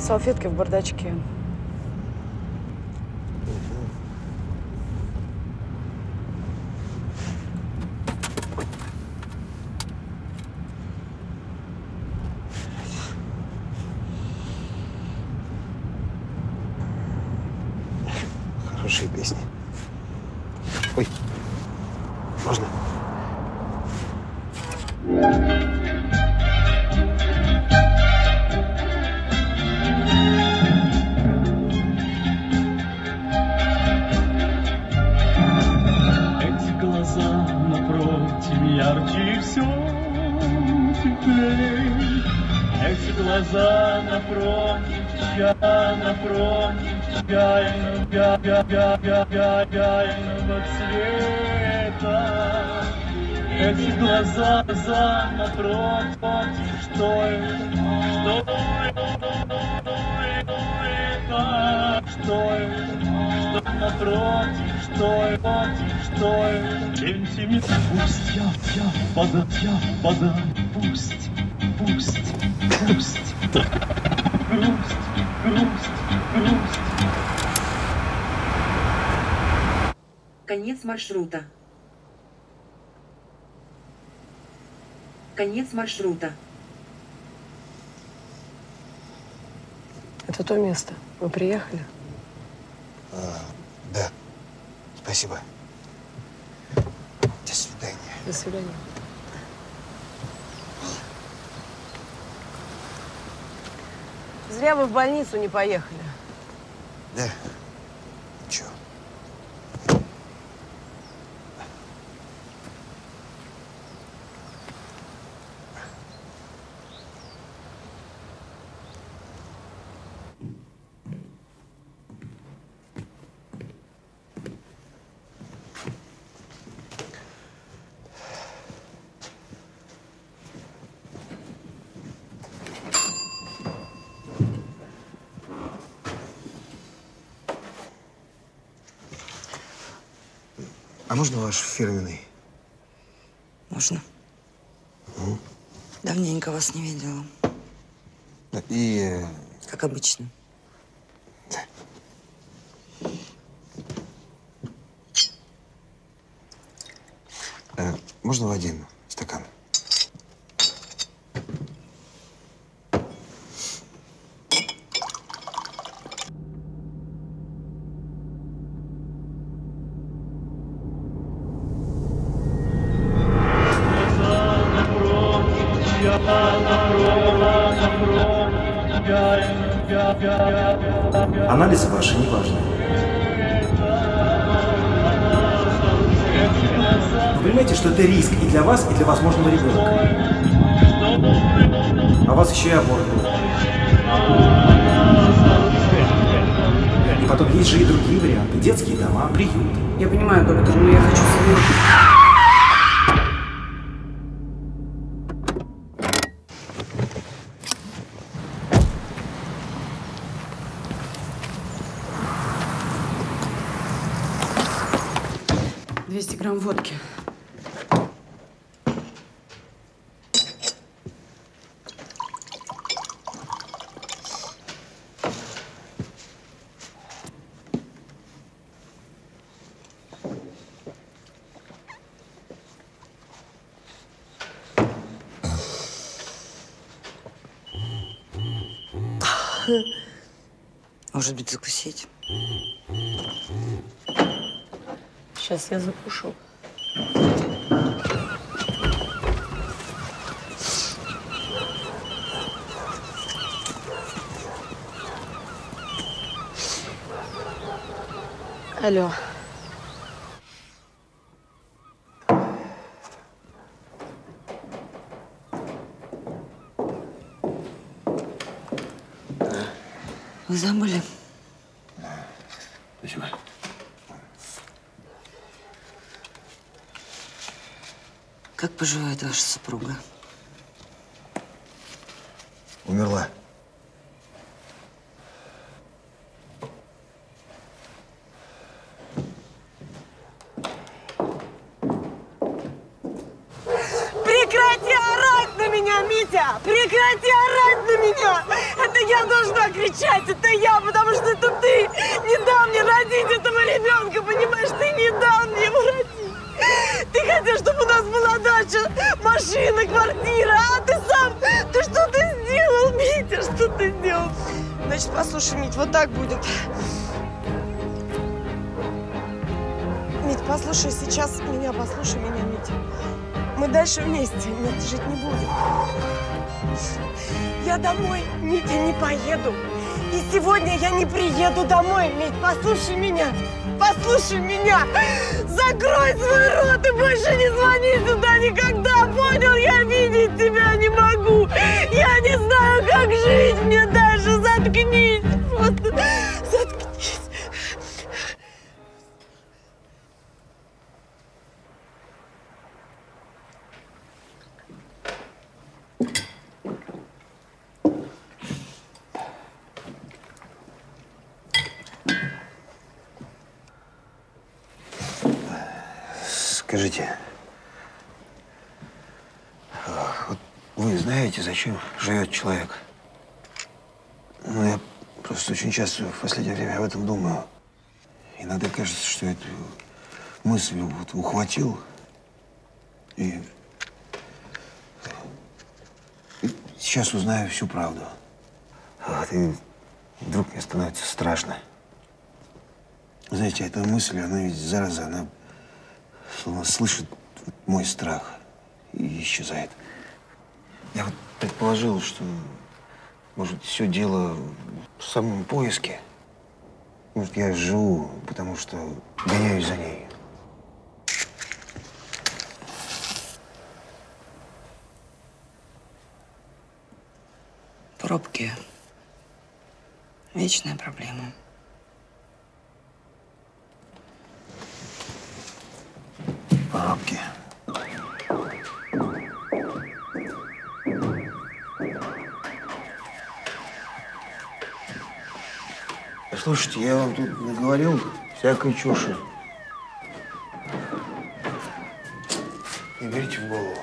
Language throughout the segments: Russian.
салфетки в бардачке. Хорошие песни. Ой, можно? Эти глаза напротив ярче все теплей. Эти глаза напротив чайного цвета. Эти глаза напротив, что это? Что напротив, что это? Пусть я подам, пусть. Грусть. Конец маршрута. Конец маршрута. Это то место. Мы приехали? Да. Спасибо. До свидания. До свидания. Зря вы в больницу не поехали. Да. Чё? А можно ваш фирменный? Можно. Давненько вас не видела. И… Как обычно. Можно в один стакан? Анализы ваши не важны. Вы понимаете, что это риск и для вас, и для возможного ребенка. А у вас еще и аборт был. И потом есть же и другие варианты. Детские дома, приют. Я понимаю, доктор, но я хочу себе… 200 грамм водки. Может быть, закусить? Сейчас я закушу. Алло. Вы забыли? Спасибо. Как поживает ваша супруга? Умерла. Прекрати орать на меня, Митя! Прекрати орать на меня! Это я должна кричать, это я, потому что это ты не дал мне родить этого ребенка, понимаешь? Ты не дал мне его родить. Ты хотел, чтобы у нас была дача, машина, квартира, а ты сам, ты что ты сделал, Митя, что ты сделал? Значит, послушай, Мить, вот так будет. Мить, послушай сейчас меня, послушай меня, Митя. Мы дальше вместе, нет, жить не будем. Я домой, Митя, не поеду. И сегодня я не приеду домой, Мить, послушай меня. Послушай меня. Закрой свой рот и больше не звони сюда никогда. Понял? Я видеть тебя не могу. Я не знаю, как жить мне дальше. Заткнись. Просто заткнись. Скажите, вот вы знаете, зачем живет человек? Ну, я просто очень часто в последнее время об этом думаю. Иногда кажется, что эту мысль вот ухватил и сейчас узнаю всю правду. Вот, и вдруг мне становится страшно. Знаете, эта мысль, она ведь, зараза, она словно слышит мой страх и исчезает. Я вот предположил, что, может, все дело в самом поиске. Может, я живу, потому что гоняюсь за ней. Пробки. Вечная проблема. Пробки. Слушайте, я вам тут наговорил всякой чуши. Не берите в голову.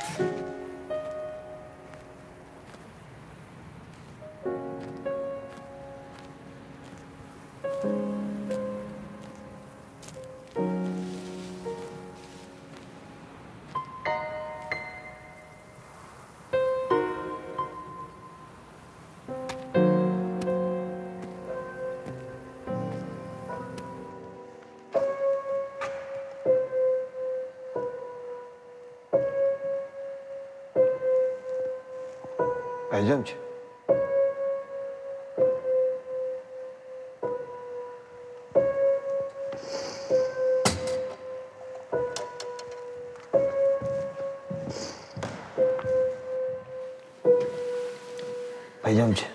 Пойдемте. Пойдемте.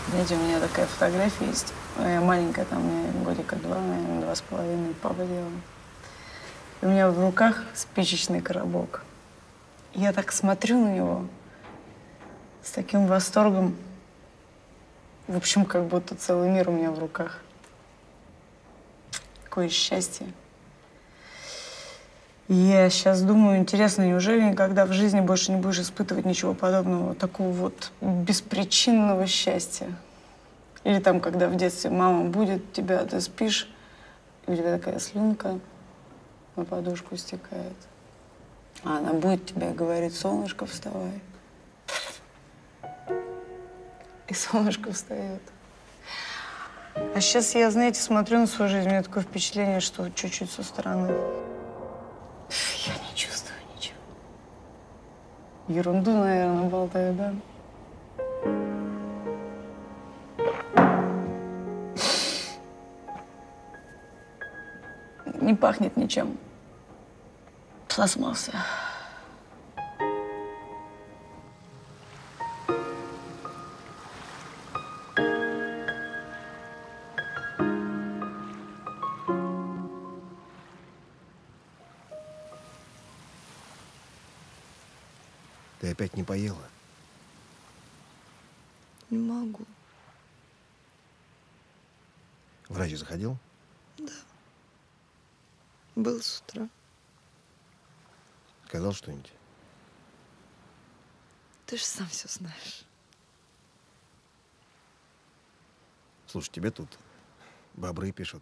Знаете, у меня такая фотография есть. Я маленькая, там мне годика 2, наверное, 2,5, папа делал. И у меня в руках спичечный коробок. Я так смотрю на него с таким восторгом. В общем, как будто целый мир у меня в руках. Какое счастье. И я сейчас думаю, интересно, неужели никогда в жизни больше не будешь испытывать ничего подобного, такого вот беспричинного счастья? Или там, когда в детстве мама будет тебя, ты спишь, и у тебя такая слюнка на подушку стекает. А она будет тебе говорить: солнышко, вставай. И солнышко встает. А сейчас я, знаете, смотрю на свою жизнь, у меня такое впечатление, что чуть-чуть со стороны. Я не чувствую ничего. Ерунду, наверное, болтаю, да? Не пахнет ничем. Пластмасса. Ты опять не поела? Не могу. Врач заходил? Был с утра. Сказал что-нибудь? Ты же сам все знаешь. Слушай, тебе тут бобры пишут.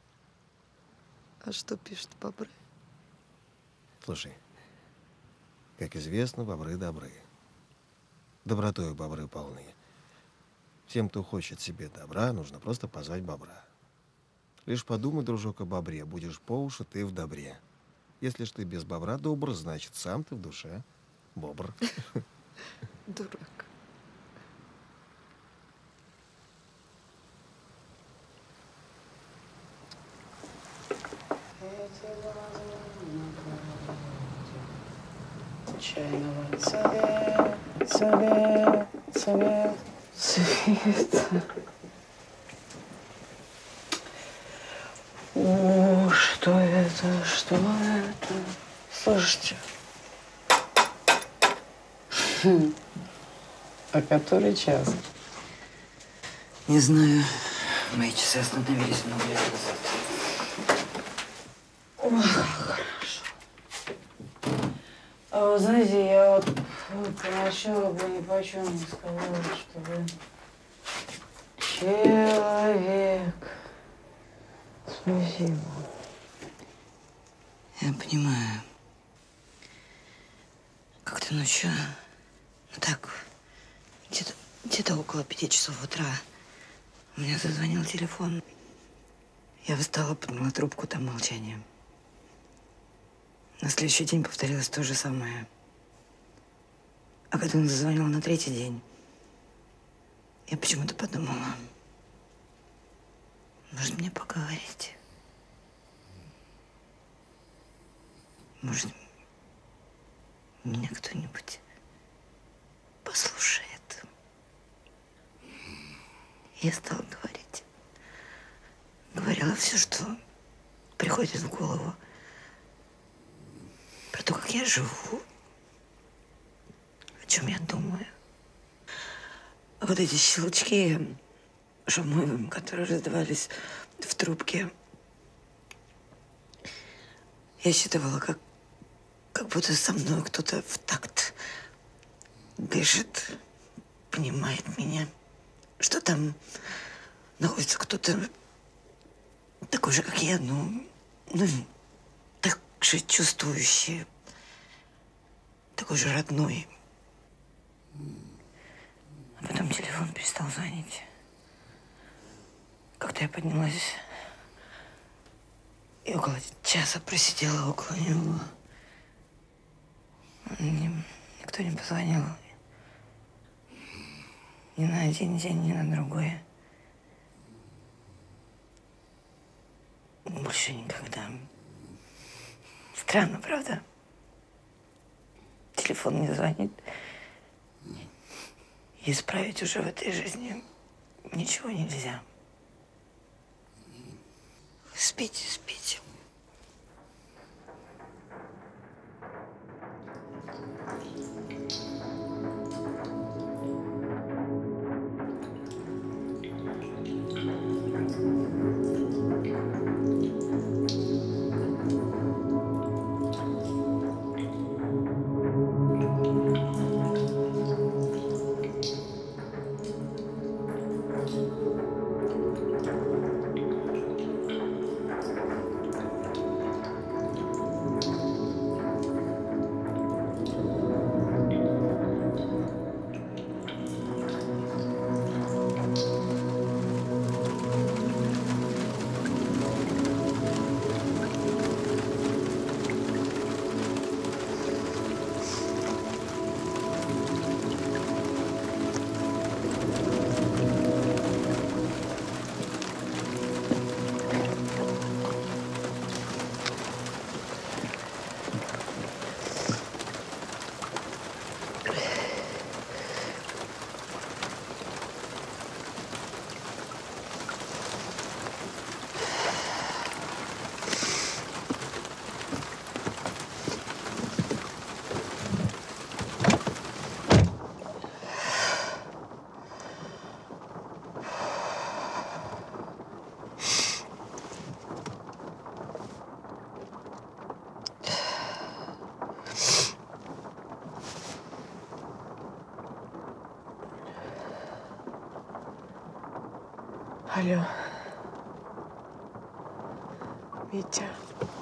А что пишут бобры? Слушай, как известно, бобры добры. Добротой бобры полны. Всем, кто хочет себе добра, нужно просто позвать бобра. Лишь подумай, дружок, о бобре, будешь по уши ты в добре. Если ж ты без бобра добр, значит, сам ты в душе бобр. Дурак. Чайного цвета, цвета. О, что это? Что это? Слушайте. А который час? Не знаю. Мои часы остановились много лет назад. Ой, хорошо. А вы знаете, я вот поначалу бы ни почем не сказала, что вы человек. Спасибо. Я понимаю. Как-то ночью, ну так, где-то около 5 часов утра у меня зазвонил телефон. Я встала, подняла трубку, там молчание. На следующий день повторилось то же самое. А когда он зазвонил на 3-й день, я почему-то подумала, может, мне поговорить? Может, меня кто-нибудь послушает? Я стала говорить. Говорила все, что приходит в голову. Про то, как я живу. О чем я думаю. А вот эти щелчки шумовым, которые раздавались в трубке, я считывала, как будто со мной кто-то в такт дышит, понимает меня, что там находится кто-то такой же, как я, ну, так же чувствующий, такой же родной. А потом телефон перестал звонить. Как-то я поднялась и около часа просидела около него. Никто не позвонил. Ни на один день, ни на другой. Больше никогда. Странно, правда? Телефон не звонит. И исправить уже в этой жизни Ничего нельзя. Спите, спите. Алло. Митя.